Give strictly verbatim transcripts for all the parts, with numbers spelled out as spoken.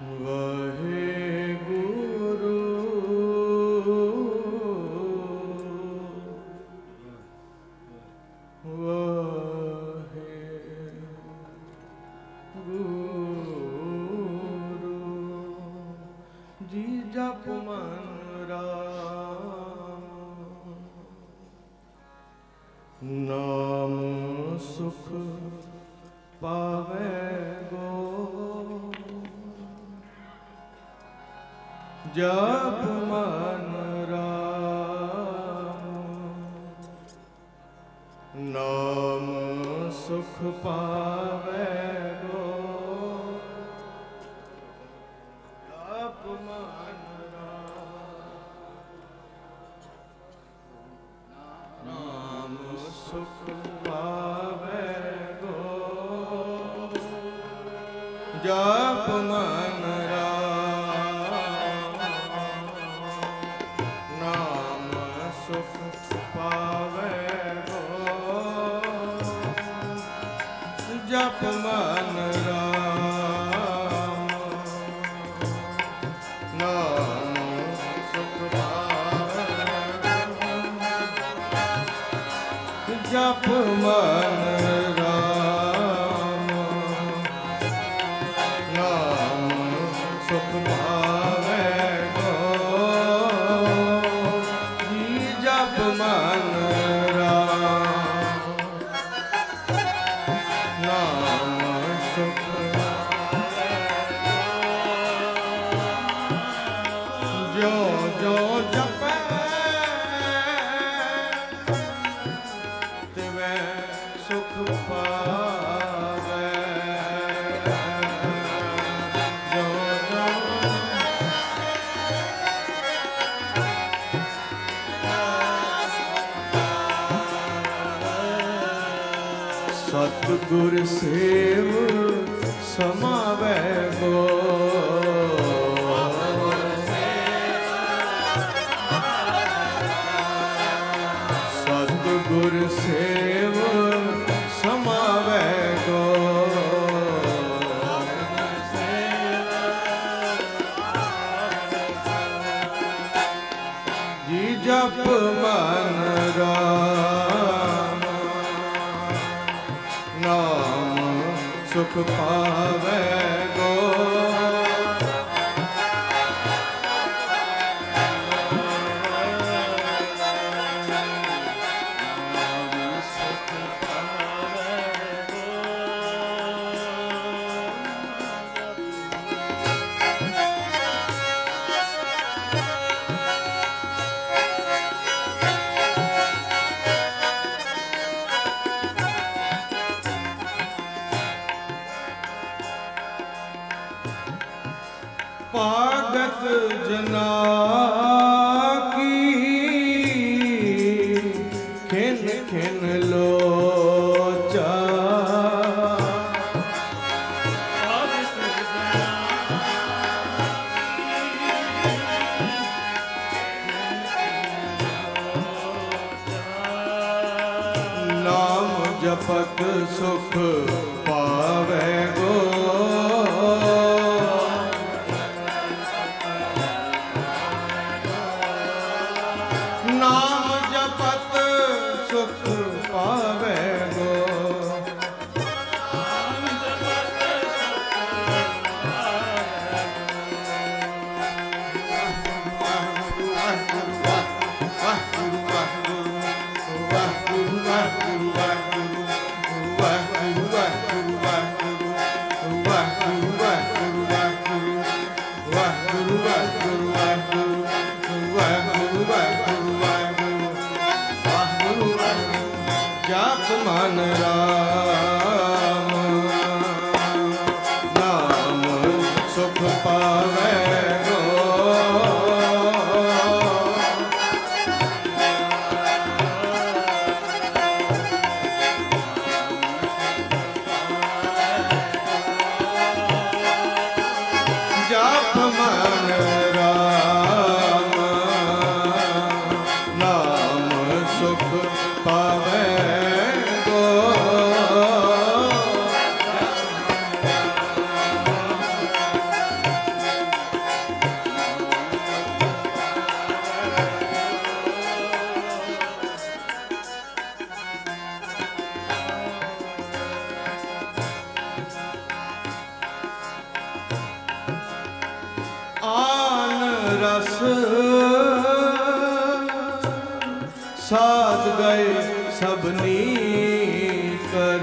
जप मन राम नाम सुख पावे गो। जप मन राम नाम सुख पावे गो। जप मन जप मन राम नाम सुख पावे। जप मन राम नाम सुख पावे गो। जी जप मन जो जो जपै तिवै सुख पावै। जो जो सतगुर सेव समावै गो। गुर सेव समावै गो। जी जप मन राम नाम सुख पावै गो। पागत जना की खिन खिन लोचा। नाम जपत सुख पावे गो। नाम जपत सुख पावे गो। जप मन राम नाम सुख पावे गो। जप मन राम नाम सुख पावे गो। रस साध गए सबनी कर।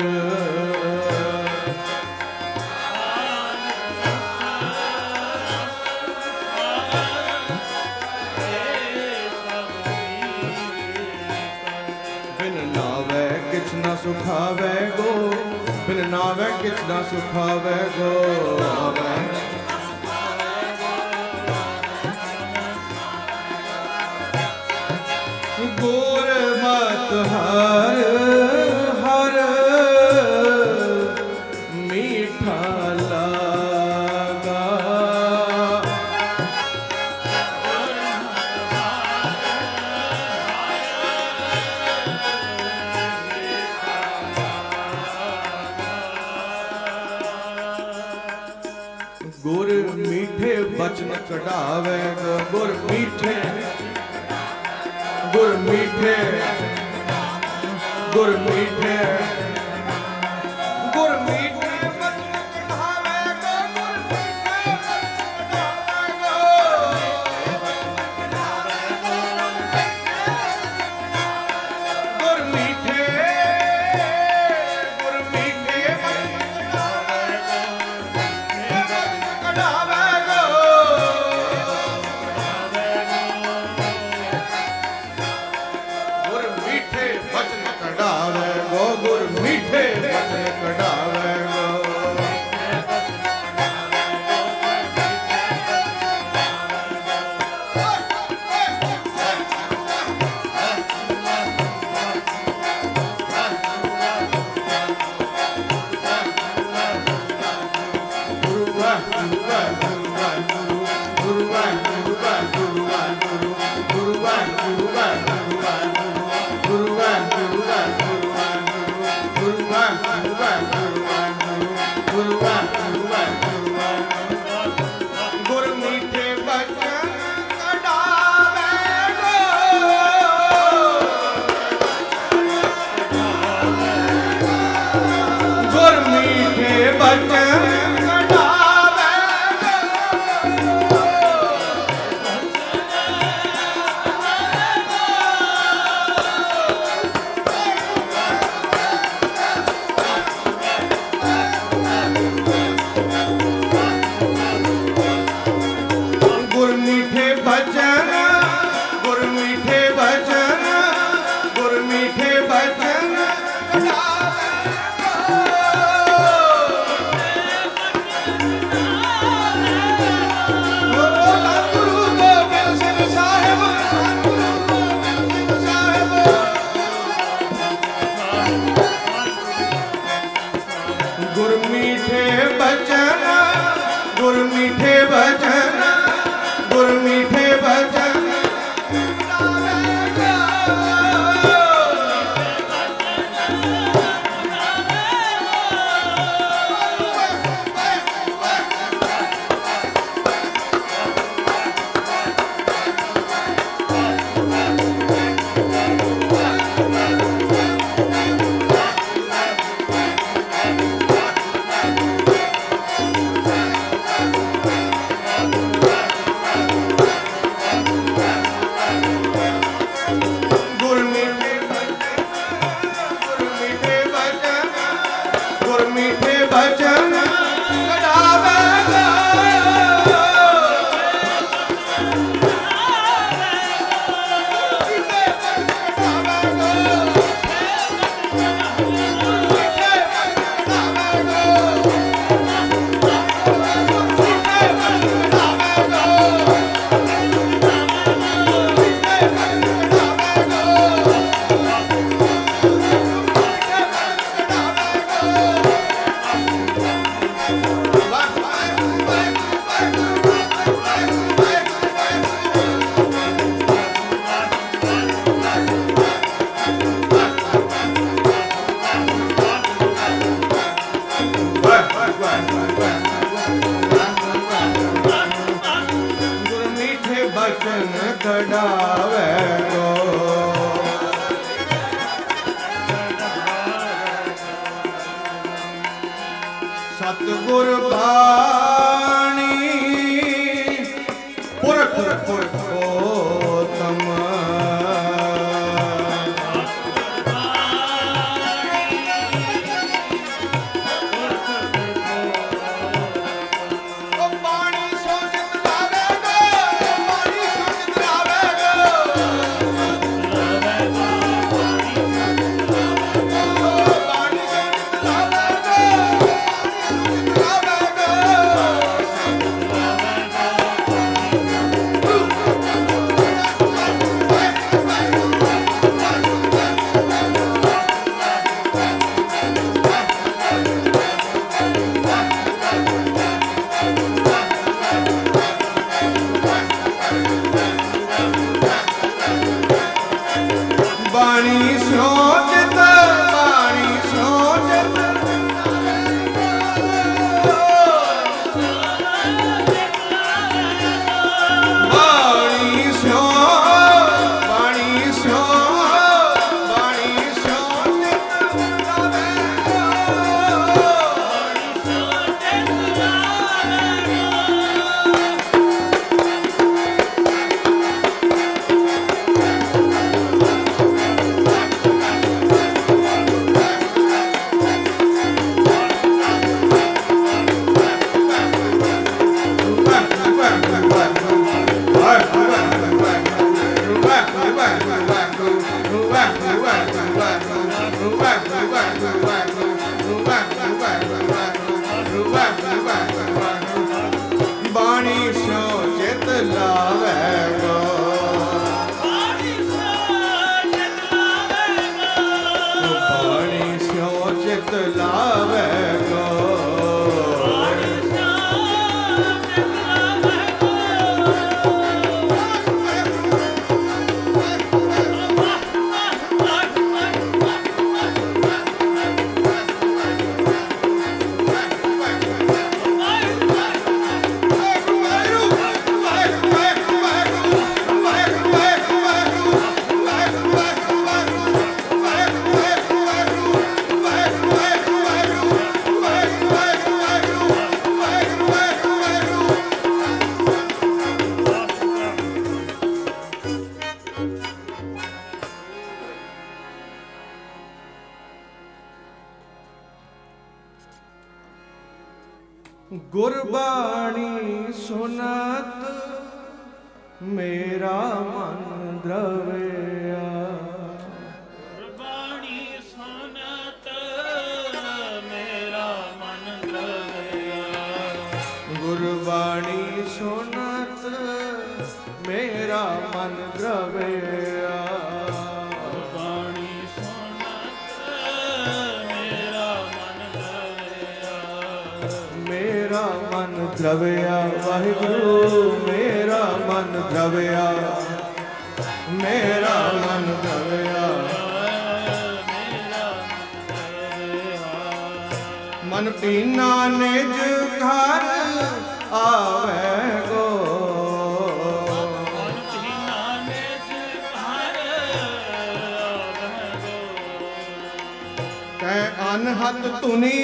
बिन नावे किछ न सुखावे गो, बिन नावे किछ न सुखावे गो। गुर मत हर हर मीठा लागा। गुर मीठे बचन कढ़ावे गो, गुर मीठे गुर मीठे गुर मीठे गुर मीठे बचन कढ़ावे गो, गुर मीठे गुर मीठे कढ़ावे गो। गुर मीठे बचन कढ़ावे गो, गुर मीठे बचन कढ़ावे गो। गुर मीठे बचन कढ़ावे गो, गुर मीठे बचन कढ़ावे गुर मीठे बचन गुर मीठे बचन गुर मीठे बचन गुर मीठे बचन गुर मीठे बचन गुर मीठे बचन बचन कढ़ावे गो सतगुर बाणी पुरख चित लावे गो गुरबाणी सुनत मेरा मन द्रव्या गुरबाणी सुनत मेरा मन द्रव्या गुरबाणी सुनत मेरा मन द्रव्या मन द्रव्या वाहिगुरु मेरा मन द्रव्या मेरा मन द्रव्या मन पीना निज घर आवे गो मन पीना निज घर आवे गो कै अनहद तुनी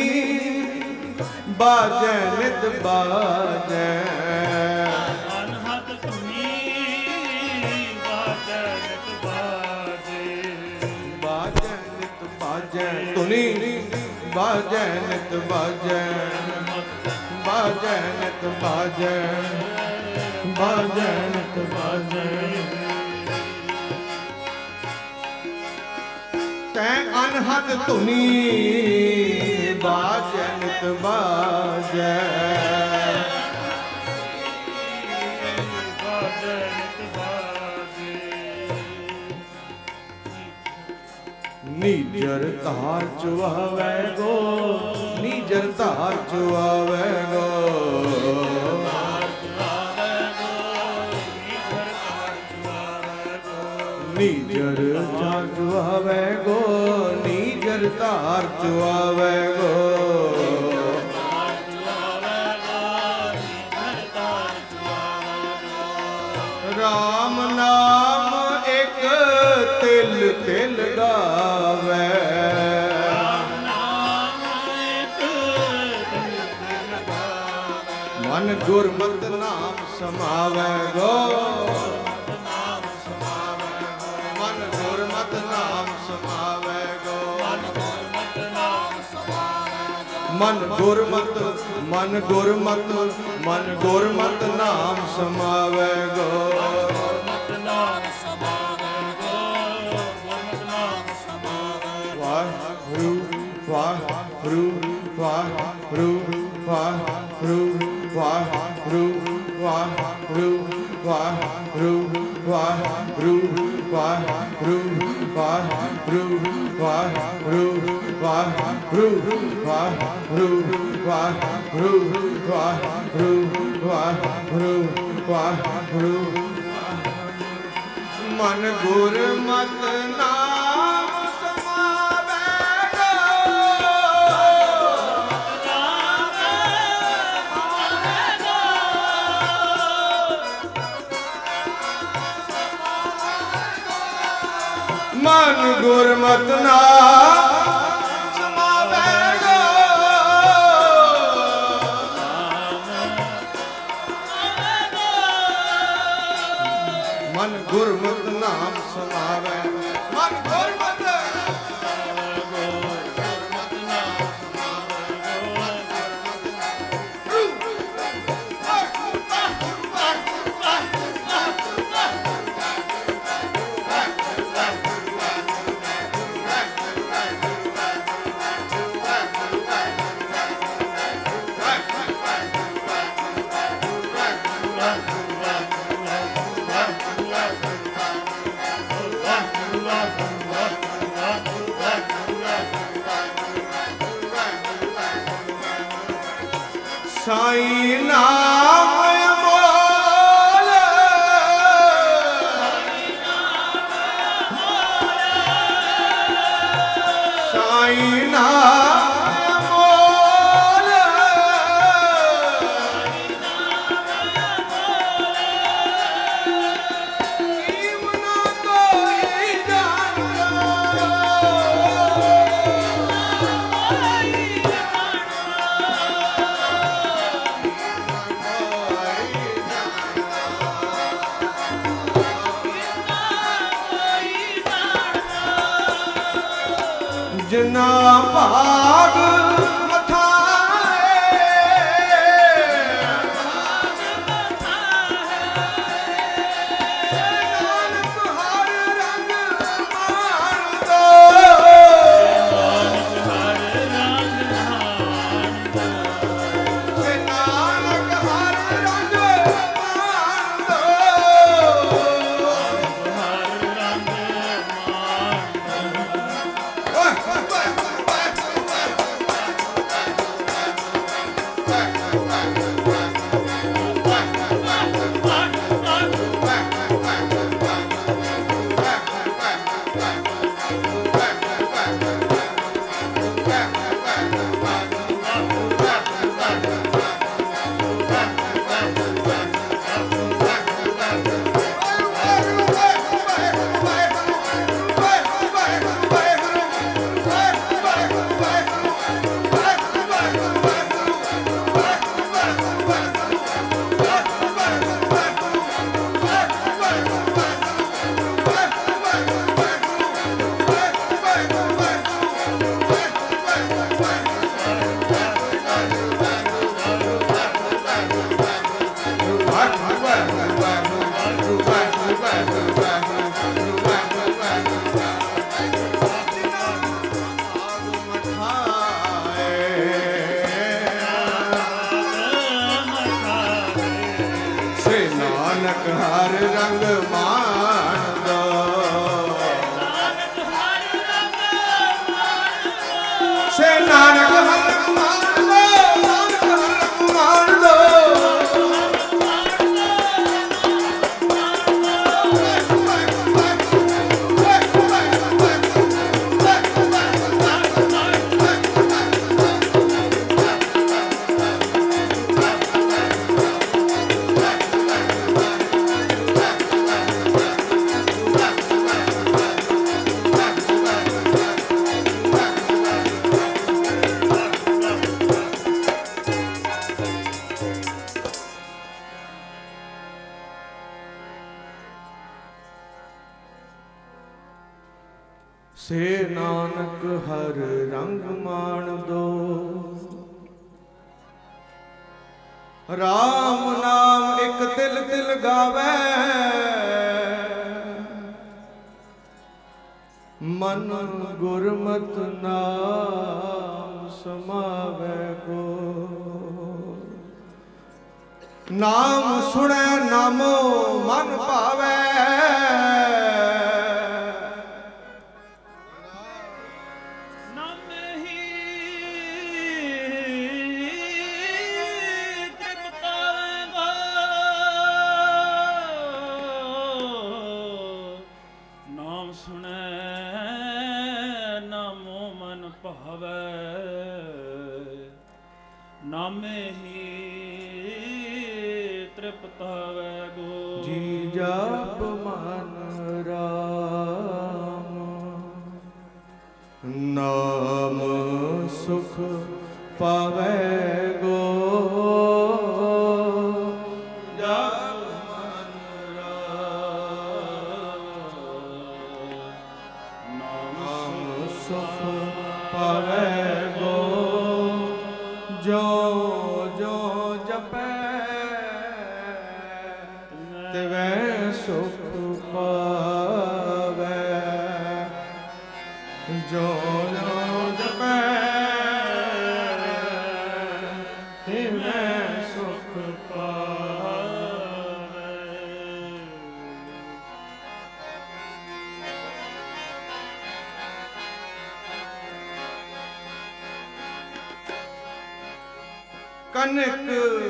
बाजै नित बाजै अनहद तुनी बाजै नित बाजै बाजै नित बाजै तुनी बाजै नित बाजै बाजै नित बाजै बाजै नित बाजै तै अनहद तुनी बाजै नित बाजै बाजै नित बाजै नीजर धार चुआवे गो नीजर धार चुआवे गो नीजर धार चुआवे गो नीजर धार चुआवे गो राम नाम एक तिल तिल गावे मन गुरमत नाम समावे गो मन गुरमत नाम समावे गो मन गुरमत मन गुरमत मन गुरमत नाम समावे गो वाहिगुरु वाहिगुरु वाहिगुरु वाहिगुरु वाहिगुरु वाहिगुरु वाहिगुरु वाहिगुरु वाहिगुरु वाहिगुरु वाहिगुरु वाहिगुरु वाहिगुरु वाहिगुरु वाहिगुरु वाहिगुरु वाहिगुरु मन गुरमत नाम समावे मन गुरमत नाम समावे गो मन गुरमत नाम समावे मन गुरमत ਸਾਈ ਨਾਮ ਅਮੋਲ ਸਾਈ ਨਾਮ ਅਮੋਲ ਕੀਮ ਨਾ ਕੋਈ ਜਾਣਦਾ ਜਿਨਾ ਭਾਗ ਮਥਾਏ ਨਾਨਕ ਹਰ ਰੰਗ ਮਾਣਦਾ ਸੇ ਨਾਨਕ ਹਰ ਰੰਗ ਮਾਣਦਾ ਨਾਨਕ ਹਰ ਰੰਗ ਮਾਣਦਾ ਸੇ ਨਾਨਕ ਹਰ ਰੰਗ ਮਾਣਦਾ ਨਾਨਕ ਹਰ ਰੰਗ ਮਾਣਦਾ ਸੇ ਨਾਨਕ ਹਰ ਰੰਗ ਮਾਣਦੋ ਰਾਮ ਨਾਮ ਇੱਕ ਤਿਲ ਤਿਲ ਗਾਵੇ ਮਨ ਗੁਰਮਤਿ ਨਾਮ ਸਮਾਵੇ ਕੋ ਨਾਮ ਸੁਣੈ ਨਾਮੋ ਮਨ ਭਾਵੇ ਨਾਮੇ ਹੀ ਤ੍ਰਿਪਤ ਹੋਵੇ ਗੋ ਜੀ ਜਪ ਮਨ ਰਾਮ ਨਾਮ ਸੁਖ ਪਾਵੇ ਗੋ ਜਪ ਮਨ ਰਾਮ ਨਾਮ ਸੁਖ ਪਾਵੇ ਗੋ ਜੋ ਜੋ ਜਪੈ ਤਿਵੈ ਸੁਖ ਪਾਵੈ ਜੋ ਜੋ ਜਪੈ ਤਿਵੈ ਸੁਖ ਪਾਵੈ। ਕਨਕ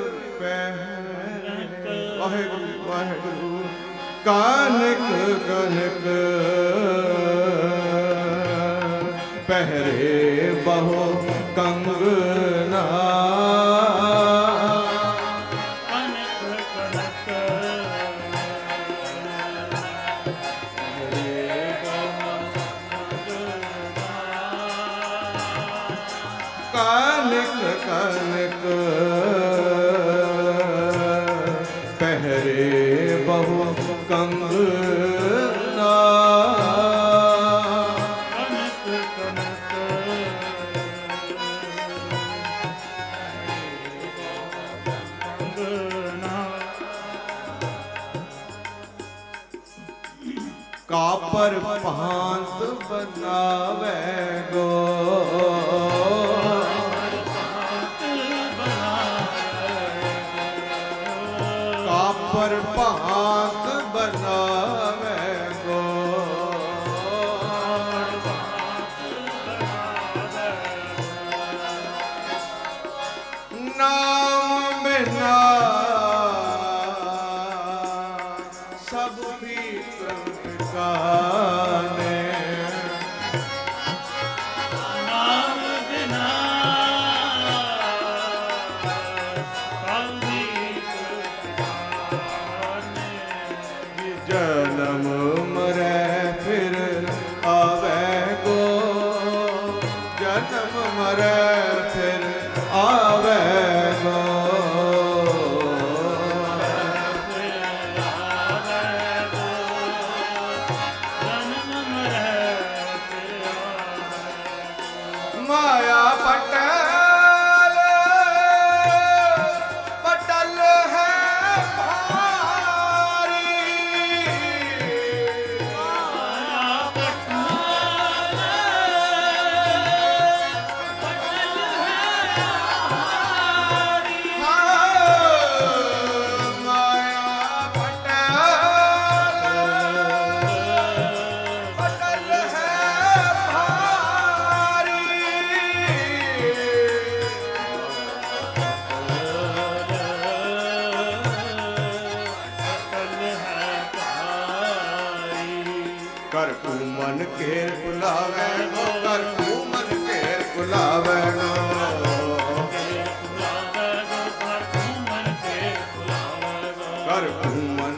ਪਹਿਰੇ ਵਾਹਿਗੁਰੂ ਵਾਹਿਗੁਰੂ ਕਨਕ ਕਨਕ ਪਹਿਰੇ ਬਹੁ ਕੰਗਨਾ ਕਨਕ ਕਨਕ ਪਹਿਰੇ ਬਹੁ ਕੰਗਨਾ ਕਾਪਰ ਭਾਂਤ ਬਨਾਵੇ ਗੋ ਕਾਪਰ ਭਾਂਤ ਬਨਾਵੇ ਗੋ ਨਾਮ ਬਿਨਾ ਸਭ ਫੀਕ ਕਾਨੇ ਨਾਮ ਬਿਨਾ ਜਨਮ ਮਰੈ ਫਿਰ ਆਵੇ ਗੋ ਜਨਮ ਮਰੈ ਫਿਰ ਆਵੇ ਗੋ ਮਾਇਆ ਪਟਲ ਪਟਲ ਹੈ ਭਾਰੀ ਮਾਇਆ ਪਟਲ ਪਟਲ ਹੈ ਭਾਰੀ ਮਾਇਆ ਪਟਲ ਪਟਲ ਹੈ ਭਾਰੀ ਕਰ ਕੂ ਮਨ ਕੇਰ ਬੁਲਾਵੇ ਗੋ ਕਰ ਕੂ ਮਨ ਕੇਰ ਬੁਲਾਵੇ ਗੋ ਕਰ ਕੂ ਮਨ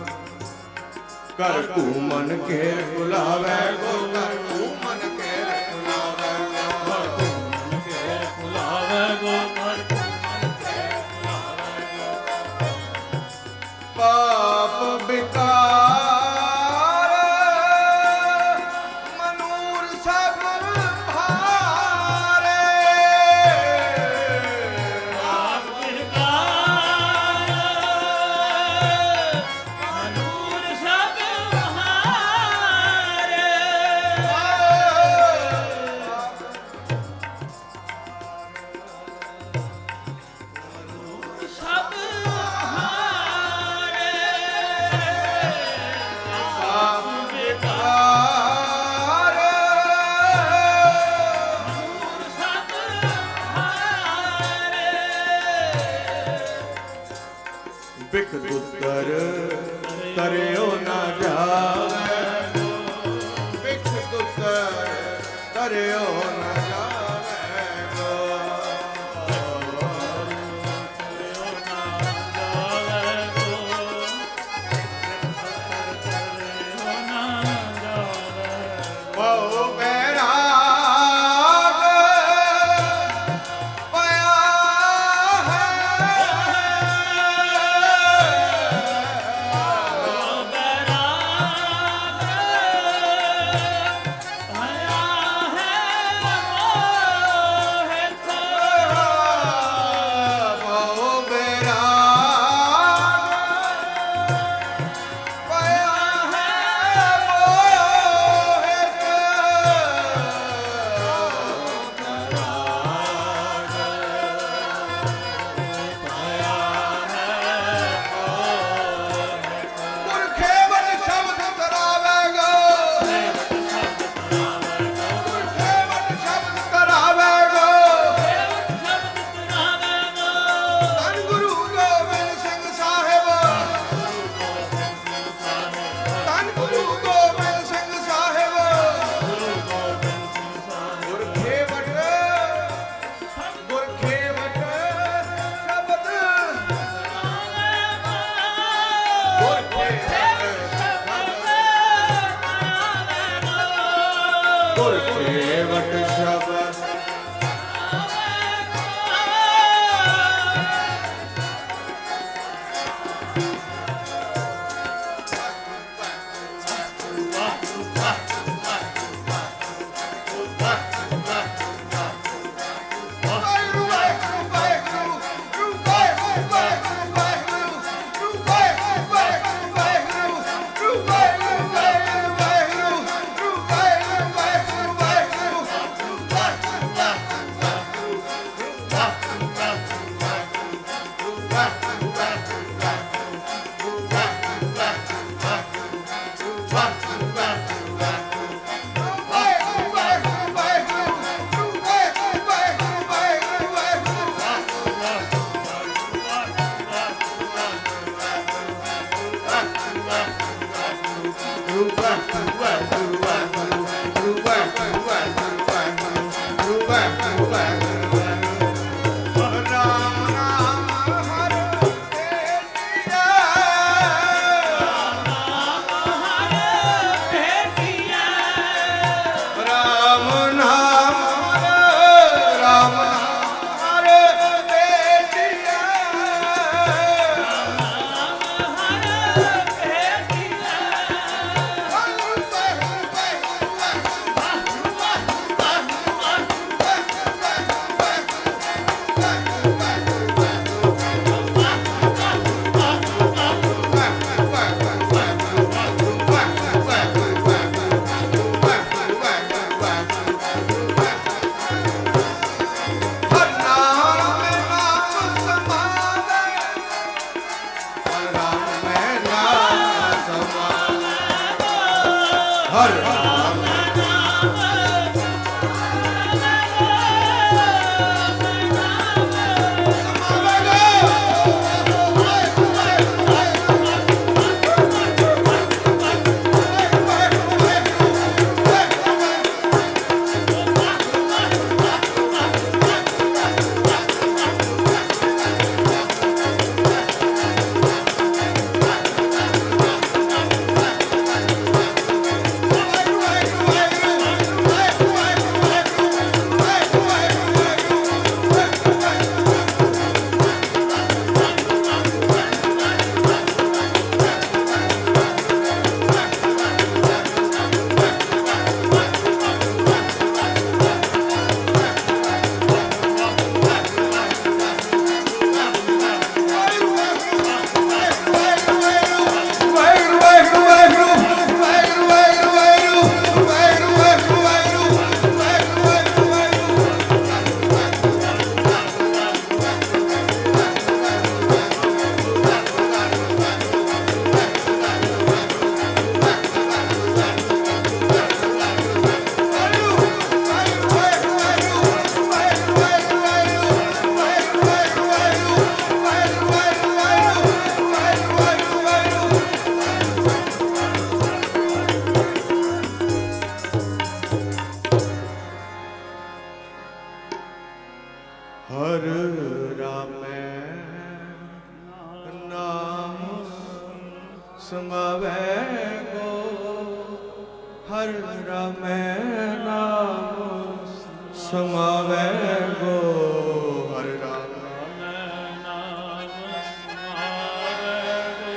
ਕਰ ਕੂ ਮਨ ਕੇਰ ਬੁਲਾਵੇ ਗੋ ਕਰ ਕੂ ਮਨ ਕੇਰ ਬੁਲਾਵੇ ਗੋ ਪਾਪ ਬਿਕਾਰ ਮਨੂਰ ਸਭ ਭਾਰੇ ਬਿਖ ਦੁੱਤਰ ਤਰਿਓ ਨਾ ਜਾਵੇ ਬਿਖ ਦੁੱਤਰ ਤਰਿਓ ਨਾ ਜਾਵੇ ਬਹੁ ਬੈਰਾਗ ਪਿਆ ਹੈ हर रामै नाम समावै गो, हर रामै नाम समावै गो, हर राम नाम समावै गो,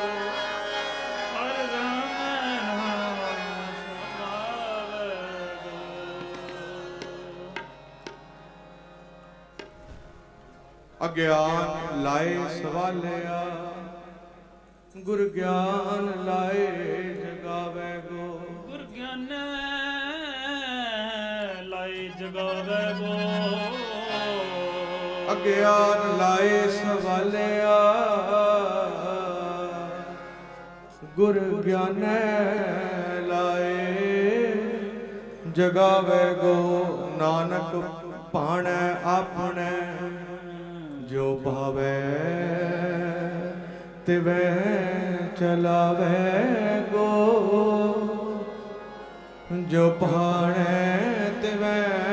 हर राम नाम समावै गो। अज्ञान लाए सवालिया, गुर ज्ञान लाए जगावे गो, गुर ज्ञान लाए जगावे गो, अज्ञान लाए सवालिया, गुर ज्ञान लाए जगावे गो। नानक पाणै आपने जो भावे तिवै चलावे गो, जो भाणे तिवै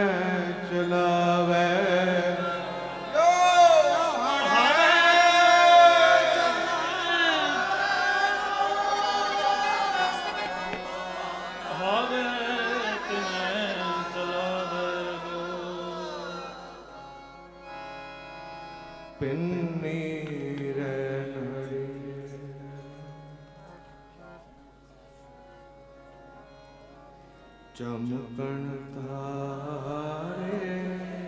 चलावे गो, भावे तिवै चलावे गो। पिन्नी चमकन तारे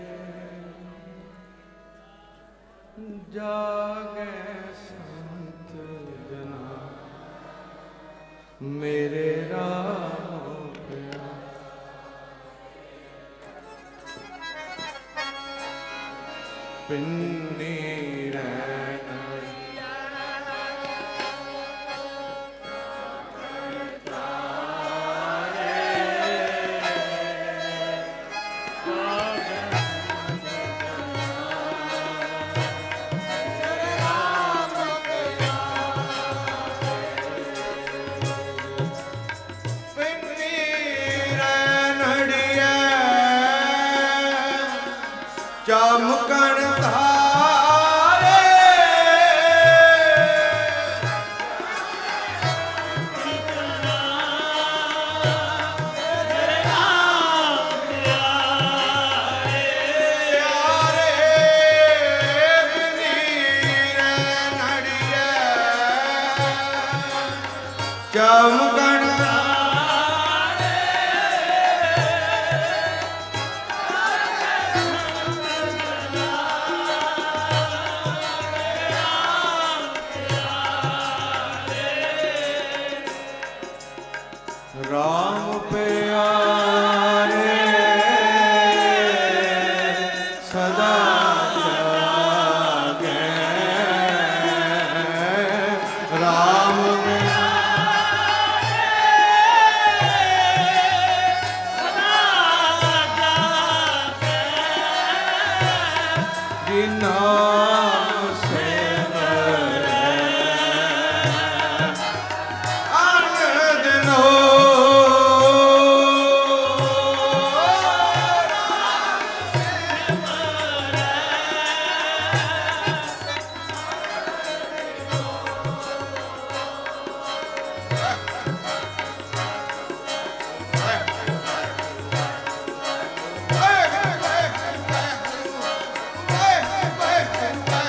जागे संत जना, मेरे राम प्या पिन्नी चमकन तारे चमकन राम प्यारे सदा जागे, राम नाम से आनंद नो Hey!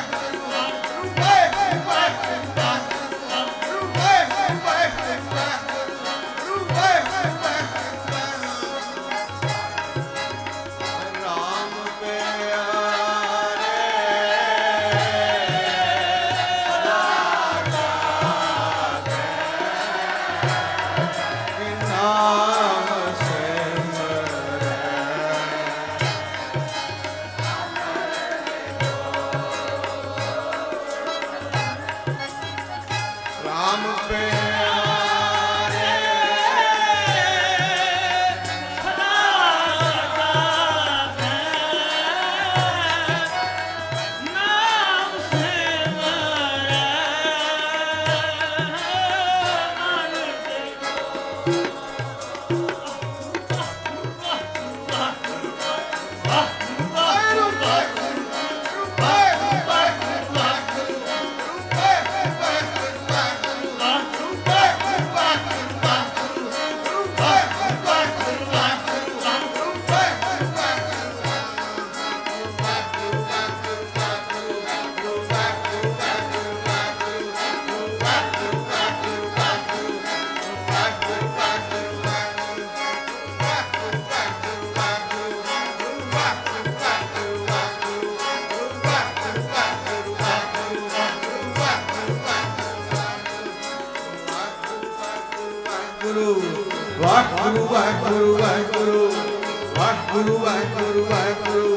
ਵਾਹਿਗੁਰੂ ਵਾਹਿਗੁਰੂ ਵਾਹਿਗੁਰੂ ਵਾਹਿਗੁਰੂ ਵਾਹਿਗੁਰੂ ਵਾਹਿਗੁਰੂ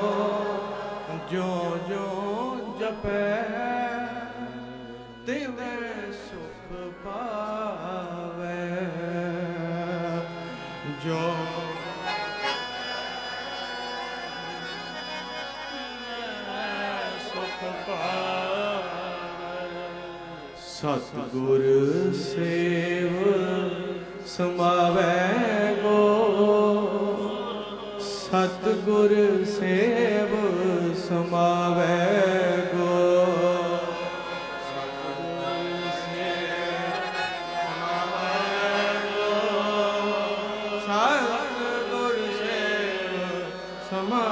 ਜਪੈ ਤਿਵੈ ਸਤਿਗੁਰ ਸੇਵ ਸਮਾਵੈ ਗੋ, ਸਤਿਗੁਰ ਸੇਵ ਸਮਾਵੈ ਗੋ, ਸਤਿਗੁਰ ਸੇਵ ਸਮਾਵੈ ਗੋ, ਸਤਿਗੁਰ ਸੇਵ ਸਮਾ